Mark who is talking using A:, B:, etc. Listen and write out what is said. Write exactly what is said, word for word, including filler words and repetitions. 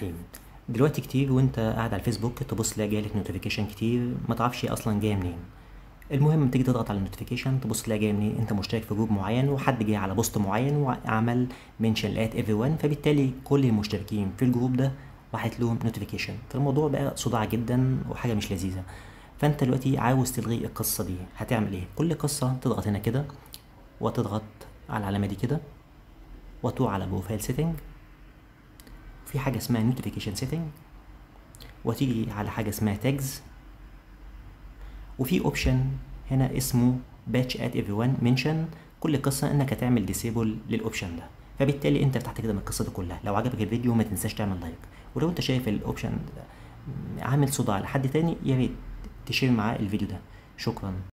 A: الرحيم. دلوقتي كتير وانت قاعد على الفيسبوك تبص تلاقي جايلك نوتيفيكيشن كتير ما تعرفش اصلا جايه منين. المهم تيجي تضغط على النوتيفيكيشن تبص تلاقي جايه منين، انت مشترك في جروب معين وحد جاي على بوست معين وعمل منشن لقيت ايفري ون، فبالتالي كل المشتركين في الجروب ده راحت لهم نوتيفيكيشن. فالموضوع بقى صداع جدا وحاجه مش لذيذه. فانت دلوقتي عاوز تلغي القصه دي، هتعمل ايه؟ كل قصه تضغط هنا كده وتضغط على العلامه دي كده وتروح على بروفايل سيتنج، في حاجه اسمها نوتيفيكيشن سيتنج، وتيجي على حاجه اسمها تاجز، وفي اوبشن هنا اسمه باتش ات ايفري ون منشن. كل قصه انك هتعمل ديسيبل للاوبشن ده، فبالتالي انت فتحت كده من القصه دي كلها. لو عجبك الفيديو ما تنساش تعمل لايك، ولو انت شايف الاوبشن عامل صداع لحد تاني يا ريت تشير معاه الفيديو ده. شكرا.